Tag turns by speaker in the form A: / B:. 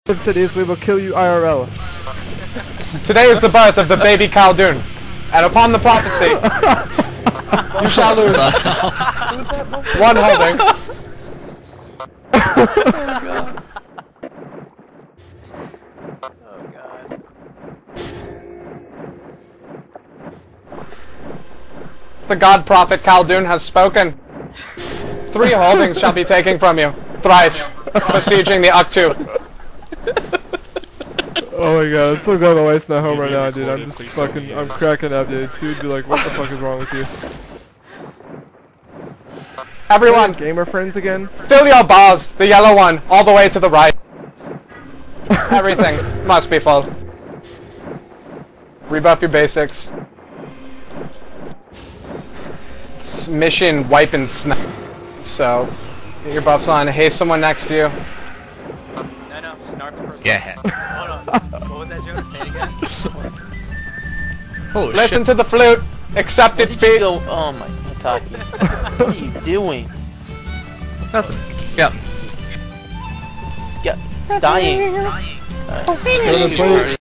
A: cities, we will kill you IRL.
B: Today is the birth of the baby Khaldun, and upon the prophecy, you shall lose one holding.
C: Oh god.
B: The god prophet Khaldun has spoken. 3 holdings shall be taken from you, thrice, besieging the Uktu.
A: Oh my god, I'm so glad my wife's not home right now, dude. I'm just fucking, I'm cracking up, dude. She'd be like, what the fuck is wrong with you?
B: Everyone,
A: Gamer friends again?
B: fill your bars, the yellow one, all the way to the right. Everything must be full. Rebuff your basics. It's mission wipe and snap. So, get your buffs on. Haste someone next to you.
C: No, snarf the person.
D: Yeah.
C: Hold on. What was that joke? Say it again.
D: Holy
B: Listen
D: shit.
B: to the flute. Accept
E: Where
B: its
E: did you
B: beat.
E: go? Oh my, Taki. What are you doing?
D: Nothing. Yeah.
E: Dying.
A: Dying.